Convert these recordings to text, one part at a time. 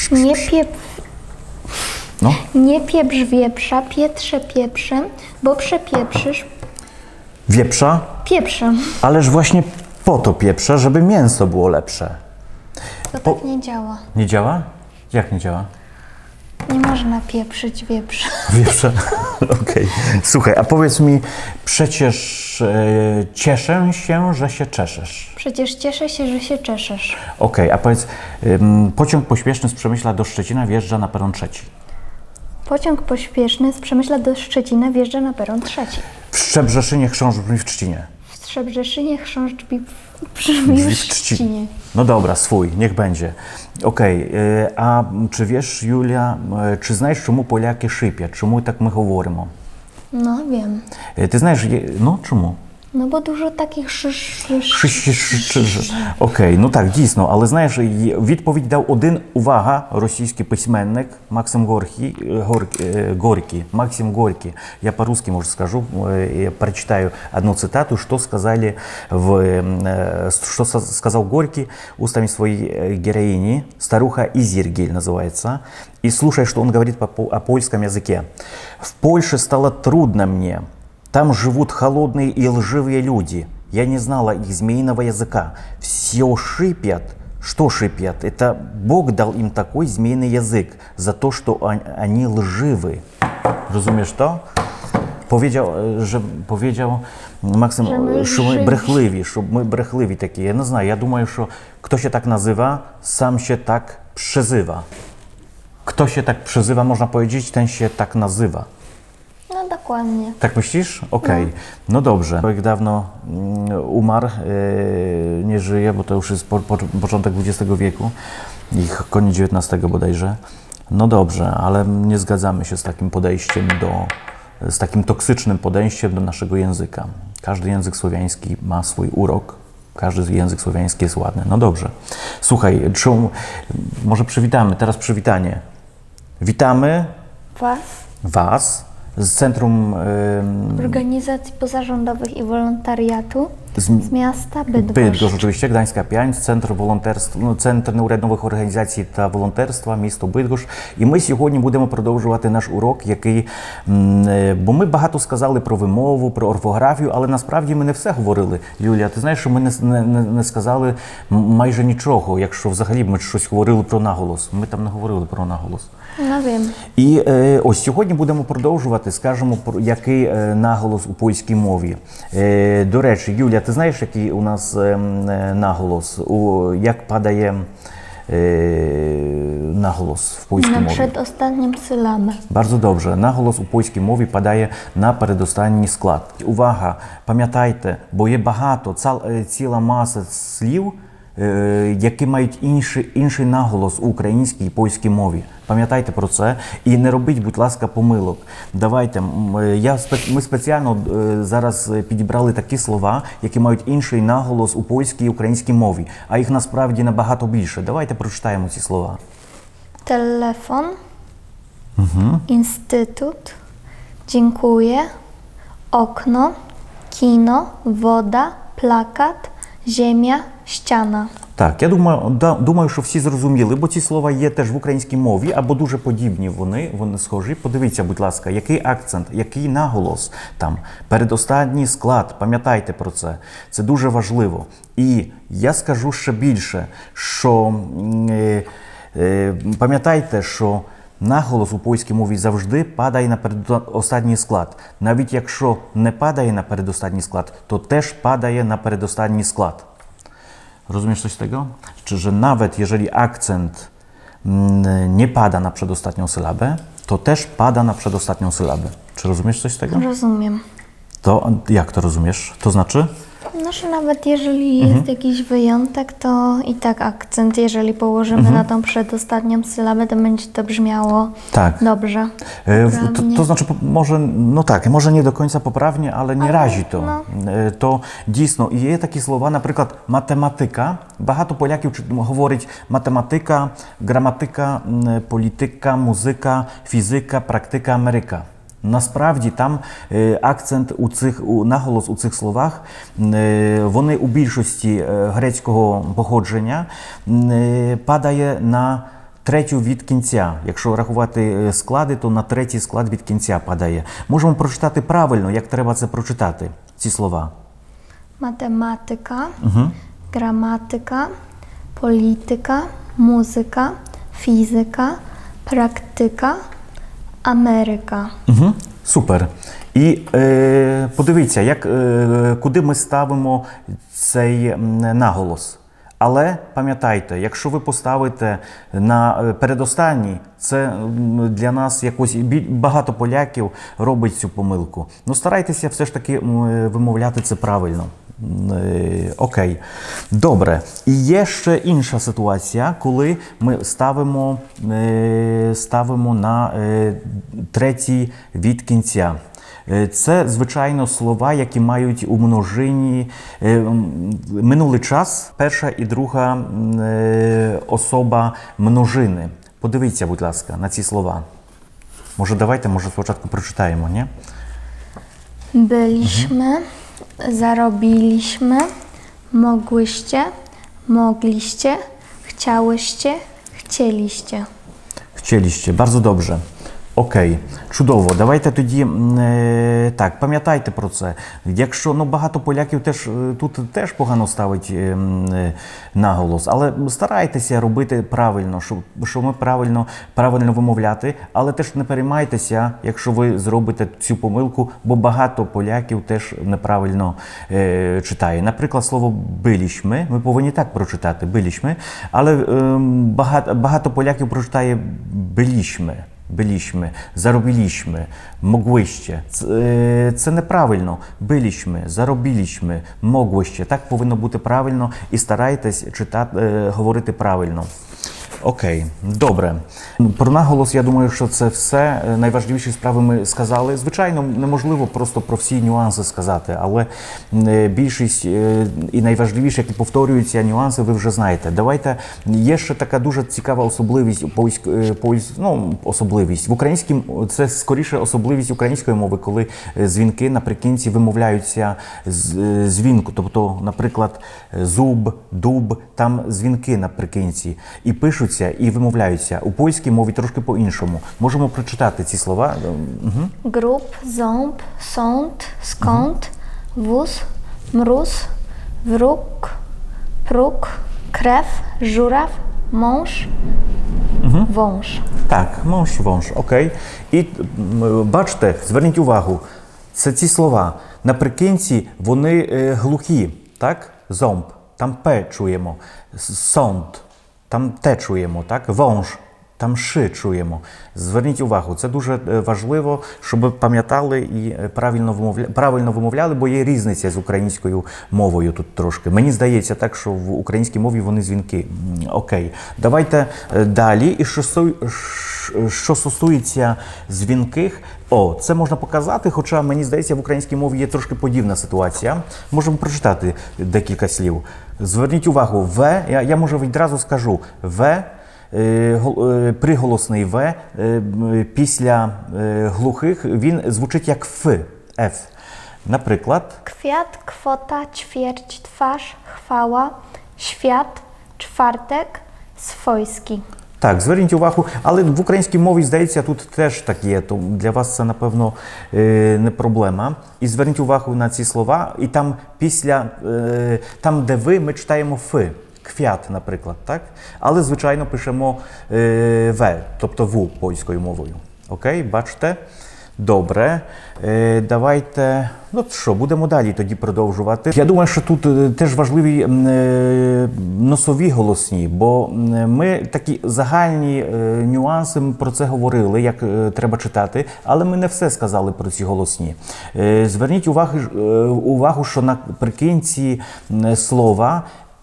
Nie pieprz, No. nie pieprz wieprza, pietrze pieprzem, bo przepieprzysz Wieprza? pieprzem. Ależ właśnie po to pieprze, żeby mięso było lepsze. To tak nie działa. Nie działa? Jak nie działa? Nie można pieprzyć wieprza. Wieprze? Okej. Słuchaj, a powiedz mi, przecież cieszę się, że się czeszesz. Przecież cieszę się, że się czeszesz. Okej, a powiedz, pociąg pośpieszny z Przemyśla do Szczecina wjeżdża na peron 3. Pociąg pośpieszny z Przemyśla do Szczecina wjeżdża na peron 3. W Szczebrzeszynie chrząszcz brzmi w Trzcinie. W Strzebrzeszynie chrząszcz brzmi w Szczecinie. No dobra, swój, niech będzie. Okej, a czy wiesz, Julia, czy знаєш, чому поляки шиплять? Чому так ми говоримо? No wiem. Ти знаєш, ну чому? No bo dużo takich Окей, ну так, дійсно. Але знаєш, відповідь дав один, увага, російський письменник Максим Горький. Максим Горький. Я по-русски, может, скажу, прочитаю одну цитату, что сказал Горький устами своей героини, старуха Изергиль называется. И слушай, что он говорит о польском языке. «В Польше стало трудно мне. Там живут холодные и лживые люди. Я не знала их змеиного языка. Все шипят». Что шипят? Это Бог дал им такой змеиный язык за то, что они лживы. Rozumiesz to? Powiedział Максим, що ми брехливі такі. Я не знаю, я думаю, що хто się tak nazywa, sam się tak przezywa. Kto się tak przezywa, można powiedzieć, ten się tak nazywa. No dokładnie. Tak myślisz? Okej. No dobrze. Jak dawno umarł, nie żyje, bo to już jest początek XX wieku i koniec XIX bodajże. No dobrze, ale nie zgadzamy się z takim podejściem z takim toksycznym podejściem do naszego języka. Każdy język słowiański ma swój urok. Każdy język słowiański jest ładny. No dobrze. Słuchaj, może przywitamy, teraz przywitanie. Witamy Was z Centrum Organizacji Pozarządowych i Wolontariatu z miasta Bydgoszcz. Oczywiście, Gdańska Piań, Центр неурядових організацій та волонтерства, місто Бидгощ. І ми сьогодні будемо продовжувати наш урок, бо ми багато сказали про вимову, про орфографію, але насправді ми не все говорили. Юлія, ти знаєш, що ми не сказали майже нічого, якщо взагалі ми щось говорили про наголос. Ми там не говорили про наголос. No wiem. І ось сьогодні будемо продовжувати, скажемо, який наголос у польській мові. До речі, Юля, ти знаєш, який у нас наголос? Як падає наголос в польській мові? Na przedostatnim sylabę. Bardzo dobrze. Наголос у польській мові падає на передостанній склад. Увага, пам'ятайте, бо є багато, ціла маса слів, які мають інший наголос у українській і польській мові. Пам'ятайте про це і не робіть, будь ласка, помилок. Давайте, ми спеціально зараз підібрали такі слова, які мають інший наголос у польській і українській мові, а їх насправді набагато більше. Давайте прочитаємо ці слова. Telefon, instytut, dziękuję, okno, kino, woda, plakat, ziemia, ściana. Так, я думаю, що всі зрозуміли, бо ці слова є теж в українській мові, або дуже подібні вони схожі. Подивіться, будь ласка, який акцент, який наголос там, передостанній склад, пам'ятайте про це, це дуже важливо. І я скажу ще більше, що пам'ятайте, що наголос у польській мові завжди падає на передостанній склад. Навіть якщо не падає на передостанній склад, то теж падає на передостанній склад. Rozumiesz coś z tego? Że nawet jeżeli akcent nie pada na przedostatnią sylabę, to też pada na przedostatnią sylabę. Czy rozumiesz coś z tego? Rozumiem. To jak to rozumiesz? To znaczy? No, że nawet jeżeli jest jakiś wyjątek, to i tak akcent, jeżeli położymy na tą przedostatnią sylabę, to będzie to brzmiało dobrze. To znaczy, może nie do końca poprawnie, ale nie razi to. To дійсно, і є такі слова, наприклад, математика. Багато поляків говорять математика, граматика, політика, музика, фізика, практика, Америка. Насправді там акцент наголос у цих словах, вони у більшості грецького походження падає на третю від кінця. Якщо рахувати склади, то на третій склад від кінця падає. Можемо прочитати правильно, як треба це прочитати, ці слова. Matematyka, gramatyka, polityka, muzyka, fizyka, praktyka, Ameryka. Супер. І подивіться, куди ми ставимо цей наголос. Але пам'ятайте, якщо ви поставите на передостанній, це для нас якось багато поляків робить цю помилку. Ну, старайтеся все ж таки вимовляти це правильно. Окей. Добре. І є ще інша ситуація, коли ми ставимо на третій від кінця. Це, звичайно, слова, які мають у множині минулий час, перша і друга особа множини. Подивіться, будь ласка, на ці слова. Може спочатку прочитаємо, ні? Byliśmy, zarobiliśmy, mogłyście, mogliście, chciałyście, chcieliście. Chcieliście. Bardzo dobrze. Окей, чудово. Давайте тоді, так, пам'ятайте про це. Якщо, багато поляків тут теж погано ставить наголос, але старайтеся робити правильно, щоб ми правильно вимовляти, але теж не переймайтеся, якщо ви зробите цю помилку, бо багато поляків теж неправильно читає. Наприклад, слово «билішми» ми повинні так прочитати «билішми», але багато поляків прочитає «билішми». Byliśmy, zarobiliśmy, mogłyście. Це неправильно. Byliśmy, zarobiliśmy, mogłyście. Так повинно бути правильно і старайтесь говорити правильно. Окей, добре. Про наголос, я думаю, що це все. Найважливіші справи ми сказали. Звичайно, неможливо просто про всі нюанси сказати, але більшість і найважливіше, які повторюються нюанси, ви вже знаєте. Давайте, є ще така дуже цікава особливість, особливість. В українській, це скоріше особливість української мови, коли дзвінки наприкінці вимовляються дзвінку. Тобто, наприклад, зуб, дуб, там дзвінки наприкінці. І пишуться, і вимовляються. У польській мові трошки по-іншому. Можемо прочитати ці слова. Grób, ząb, sąd, skąd, wóz, mróz, wróg, próg, krew, żuraw, mąż, wąż. Так, мąż, wąż, окей. І бачите, зверніть увагу, це ці слова. Наприкінці вони глухі, так? Зомб, там П чуємо. Сąd. Там те чуємо, так? Wąż, там ши чуємо. Зверніть увагу, це дуже важливо, щоб ви пам'ятали і правильно вимовляли, бо є різниця з українською мовою тут трошки. Мені здається так, що в українській мові вони дзвінки. Окей. Давайте далі. І що стосується дзвінких, це можна показати, хоча, мені здається, в українській мові є трошки подібна ситуація. Можемо прочитати декілька слів. Зверніть увагу, В, я може відразу скажу, В, приголосний В, після глухих, він звучить як Ф, Ф. Наприклад. Kwiat, kwota, ćwierć, twarz, chwała, świat, czwartek, swojski. Так, зверніть увагу, але в українській мові, здається, тут теж так є, то для вас це, напевно, не проблема. І зверніть увагу на ці слова, і там там, де ви, ми читаємо «ф», «квят», наприклад, так? Але, звичайно, пишемо «в», тобто «в» польською мовою. Окей, бачите? Добре, давайте, будемо далі тоді продовжувати. Я думаю, що тут теж важливі носові голосні, бо ми такі загальні нюанси про це говорили, як треба читати, але ми не все сказали про ці голосні. Зверніть увагу, що наприкінці слова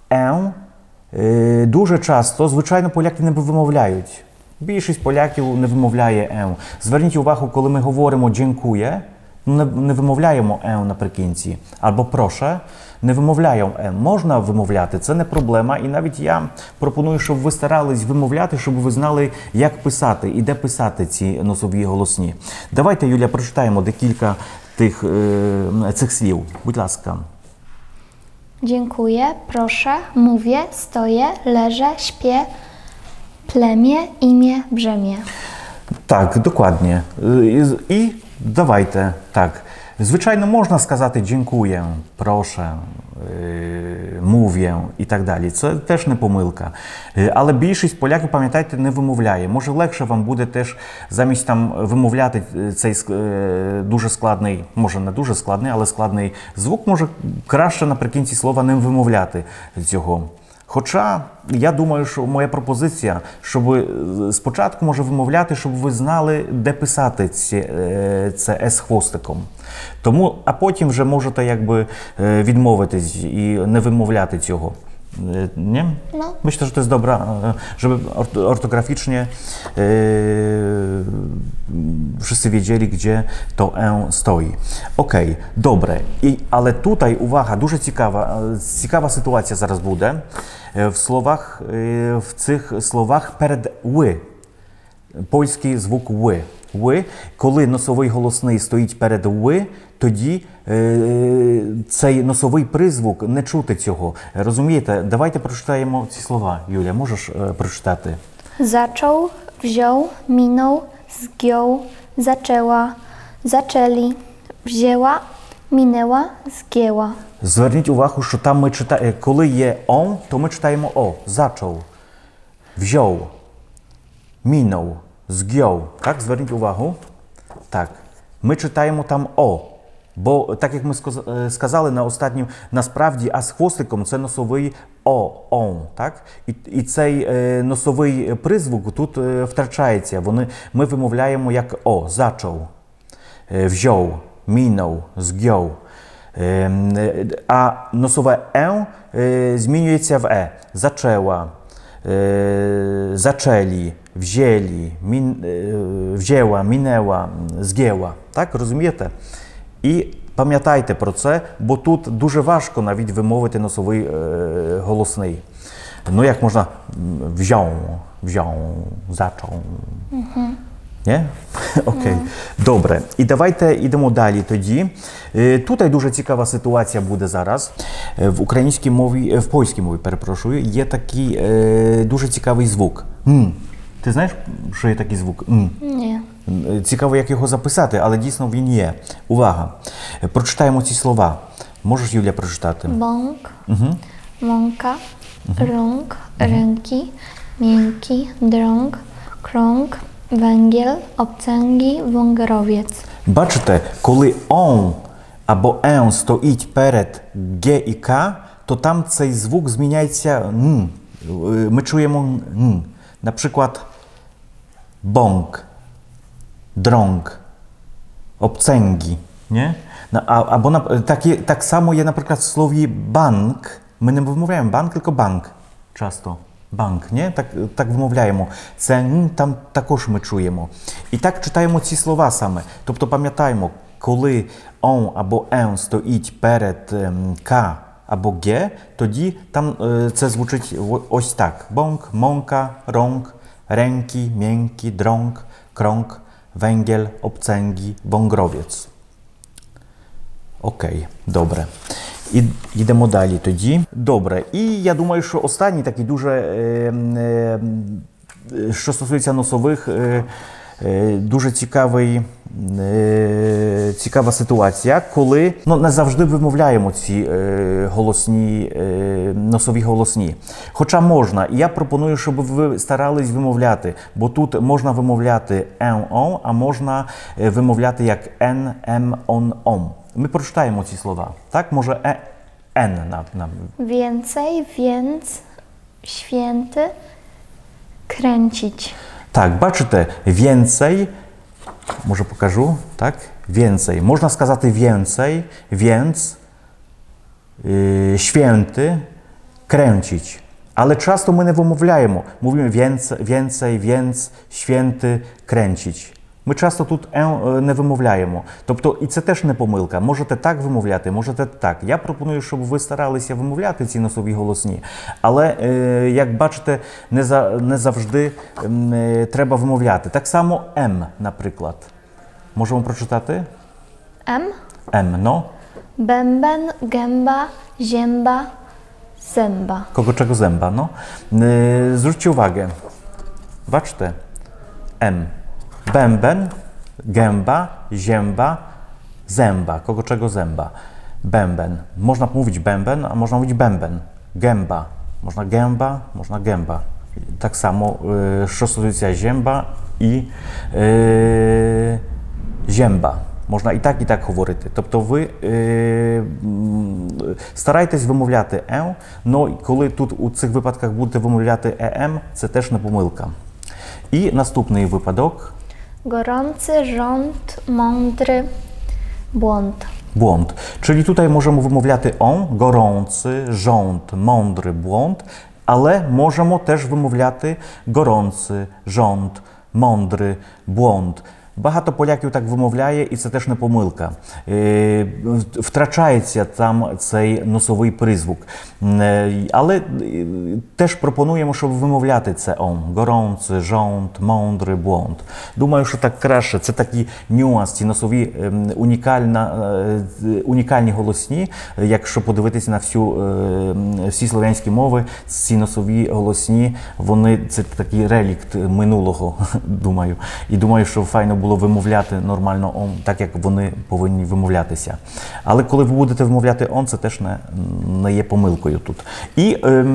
дуже часто, звичайно, поляки не вимовляють. Більшість поляків не вимовляє «ем». Зверніть увагу, коли ми говоримо «дзінкує», не вимовляємо «ем» наприкінці. Або «проше», не вимовляємо «ем». Можна вимовляти, це не проблема. І навіть я пропоную, щоб ви старались вимовляти, щоб ви знали, як писати і де писати ці носові голосні. Давайте, Юлія, прочитаємо декілька цих слів. Будь ласка. Dziękuję, proszę, mówię, stoję, leżę, śpię, Plemię, imię, brzemię. Так, dokładnie. I давайте, так. Звичайно, можна сказати «дякую», «прошу», «mówię» і так далі. Це теж не помилка. Але більшість поляків, пам'ятайте, не вимовляє. Може, легше вам буде теж замість там вимовляти цей дуже складний, може не дуже складний, але складний звук, може краще наприкінці слова не вимовляти цього. Хоча, я думаю, що моя пропозиція, щоб спочатку може вимовляти, щоб ви знали, де писати це «с» хвостиком. Тому, а потім вже можете якби відмовитись і не вимовляти цього. Nie? No. Myślę, że to jest dobra, żeby ortograficznie wszyscy wiedzieli, gdzie to «e» stoi. Okej, dobre. Ale tutaj, uwaga, дуже ciekawa sytuacja zaraz буде w tych słowach перед «ły». Польський звук «ły». «ły». Коли носовий голосний стоїть перед «ły», тоді цей носовий призвук не чути цього. Розумієте? Давайте прочитаємо ці слова. Юля, можеш прочитати? Zaczął, wziął, minął, zgiął, zaczęła, zaczęli, wzięła, minęła, zgięła. Зверніть увагу, що там ми читаємо, коли є «он», то ми читаємо «о». Зачав, взяв, мінув, згяв. Так, зверніть увагу. Так, ми читаємо там «о». Бо, так як ми сказали на останньому, насправді, а з хвостиком це носовий «о», «он», так? І цей носовий призвук тут втрачається. Ми вимовляємо як «о», «зачав», «взяв», «мінув», «згяв». А носове «е» змінюється в «е». «Зачела», «зачелі», «взєлі», «взєла», «мінела», «згєла». Так, розумієте? І пам'ятайте про це, бо тут дуже важко навіть вимовити носовий голосний. Ну, як можна «взяв», «взяв», «зачав». Nie? Окей. Добре. І давайте йдемо далі тоді. Тут дуже цікава ситуація буде зараз. В українській мові, в польській мові, перепрошую, є такий дуже цікавий звук. Ти знаєш, що є такий звук? Ні. Цікаво, як його записати, але дійсно він є. Увага. Прочитаємо ці слова. Можеш, Юля, прочитати? Bąk, mąka, rąk, ręki, miękki, drąg, krąg, węgiel, obcęgi, wągrowiec. Бачите, коли «он» або «ен» стоїть перед «г» і «к», то там цей звук зміняється «н». Ми чуємо «н». Наприклад, «bąk», «drąg», «obcęgi». Nie? Або так само є, наприклад, в слові «банк». Ми не вимовляємо «банк», тільки «банк» часто. Банк, не? Так вимовляємо. Це «н» там також ми чуємо. І так читаємо ці слова саме. Тобто пам'ятаємо, коли «он» або «ен» стоїть перед «к» або «г», тоді там це звучить ось так. Бонк, монка, ронг, ренки, мєнкі, дронг, кронг, венгель, обценгі, вонгровець. Окей, добре. І йдемо далі тоді. Добре. І я думаю, що останній такий дуже, що стосується носових, дуже цікава ситуація, коли не завжди вимовляємо ці носові голосні. Хоча можна. І я пропоную, щоб ви старались вимовляти, бо тут можна вимовляти «ен», «он», а можна вимовляти як «ен», «ем», «он», «ом». Ми прочитаємо ці слова. Так, може «ен» нам. Więcej, więc, święty, kręcić. Так, бачите, «więcej», może покажу, tak, «więcej». Можна сказати «więcej», «więc», «święty», «kręcić». Але часто ми не вимовляємо. Мовимо «więcej», «więc», «święty», «kręcić». Ми часто тут не вимовляємо. Тобто, і це теж не помилка. Можете так вимовляти, можете так. Я пропоную, щоб ви старалися вимовляти ці носові голосні. Але, як бачите, не завжди треба вимовляти. Так само «м», наприклад. Можемо прочитати? «М»? «М», no. Bęben, gęba, zięba, zęba. Kogo czego zęba, no. Zwróćcie uwagę. Бачите? M. Bęben, gęba, zięba, zęba. Kogo czego zęba? Bęben. Można mówić bęben, a można mówić bęben. Gęba. Można gęba, można gęba. Так само, що стосується зęba і зęba. Можна і так говорити. Тобто ви старайтесь вимовляти «ем», але коли тут у цих випадках будете вимовляти «ем», це теж не помилка. І наступний випадок. Gorący rząd, mądry błąd. Błąd. Czyli tutaj możemy wymowляти «on», gorący, rząd, mądry, błąd, ale możemy też wymowляти gorący, rząd, mądry, błąd. Багато поляків так вимовляє, і це теж не помилка. Втрачається там цей носовий призвук. Але теж пропонуємо, щоб вимовляти це «он». Горący, rząd, mądry, błąd. Думаю, що так краще. Це такий нюанс, ці носові унікальні голосні. Якщо подивитися на всі слов'янські мови, ці носові голосні, вони це такий релікт минулого, думаю. І думаю, що файно було вимовляти нормально «он», так як вони повинні вимовлятися. Але коли ви будете вимовляти «он», це теж не є помилкою тут. І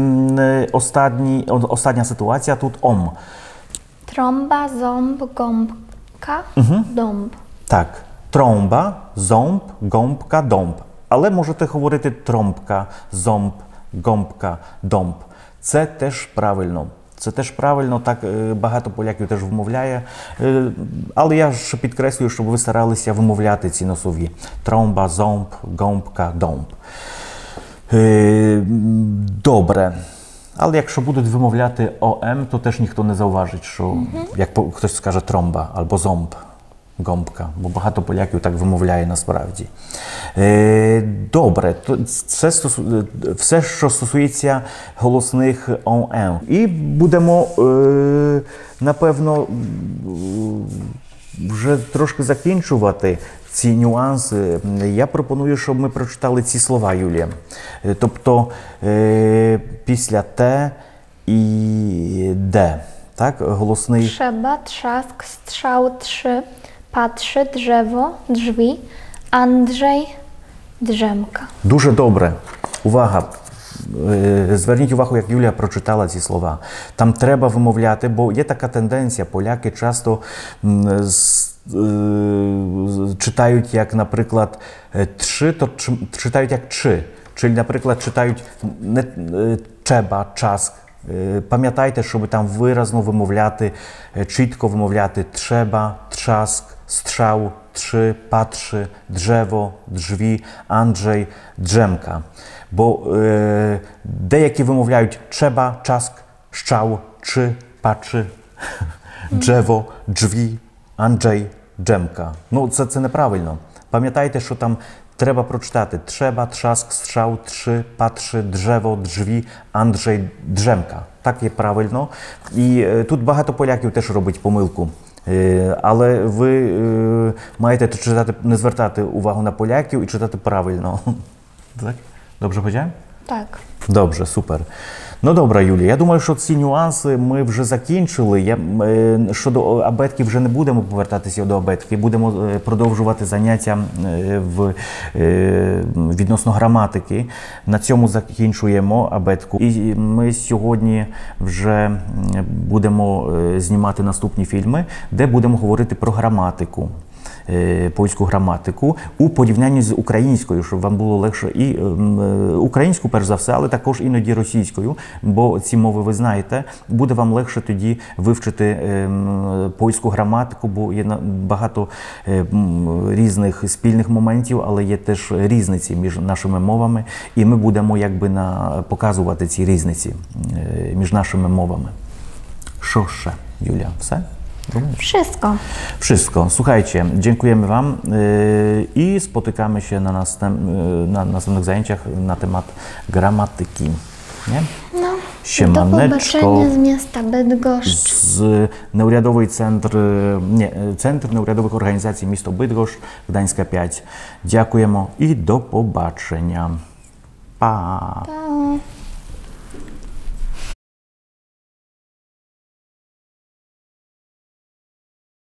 остання ситуація тут «ом». Trąba, ząb, gąbka, dąb. Так. Trąba, ząb, gąbka, dąb. Але можете говорити трąbka, ząb, gąbka, dąb. Це теж правильно. Це теж правильно, так багато поляків теж вимовляє. Але я ж підкреслюю, щоб ви старалися вимовляти ці носові. Трąba, ząb, gąbka, dąb. Добре. Але якщо будуть вимовляти ОМ, то теж ніхто не зауважить, що як хтось скаже тромба або зомб, гомбка, бо багато поляків так вимовляє насправді. Добре, це все, що стосується голосних ОМ. І будемо, напевно, вже трошки закінчувати ці нюанси. Я пропоную, щоб ми прочитали ці слова, Юлія. Тобто після Т і Д. Так, голосний. Trzeba, trzask, strzał, trzy, patrzy, drzewo, drzwi, Andrzej, drzemka. Дуже добре. Увага. Зверніть увагу, як Юлія прочитала ці слова. Там треба вимовляти, бо є така тенденція. Поляки часто читають, як, наприклад, «тши», то читають як «чи». Чи, наприклад, читають не «чеба», «часк». Пам'ятайте, щоб там виразно вимовляти, чітко вимовляти «trzeba», «trzasк», «strzał», «trzy», «patrzy», «drzewo», «drzwi», «Andrzej», «drzemka». Бо деякі вимовляють «trzeba», «czasк», «strzał», «trzy», «patrzy», «drzewo», «drzwi», «Andrzej», «drzemka». Ну, це неправильно. Пам'ятайте, що там треба прочитати «trzeba», «trzask», «strzał», «trzy», «patrzy», «drzewo», «drzwi», «Andrzej», «drzemka». Так є правильно. І тут багато поляків теж робить помилку. Але ви маєте читати, не звертати увагу на поляків і читати правильно. Так? Добре powiedziałem? Так. Добре, супер. Ну, добре, Юлія, я думаю, що ці нюанси ми вже закінчили. Щодо абетки вже не будемо повертатися до абетки, будемо продовжувати заняття відносно граматики. На цьому закінчуємо абетку. І ми сьогодні вже будемо знімати наступні фільми, де будемо говорити про граматику. Польську граматику у порівнянні з українською, щоб вам було легше і українську, перш за все, але також іноді російською, бо ці мови ви знаєте, буде вам легше тоді вивчити польську граматику, бо є багато різних спільних моментів, але є теж різниці між нашими мовами, і ми будемо якби показувати ці різниці між нашими мовами. Що ще, Юlia? Все? Wszystko. Wszystko. Słuchajcie, dziękujemy Wam i spotykamy się na następnych zajęciach na temat gramatyki. Nie? No, Siemaneczko. Do zobaczenia z miasta Bydgoszcz. Z Центр неурядових організацій місто Бидгощ, Gdańska 5. Дякуємо і до побачення. Па! Pa.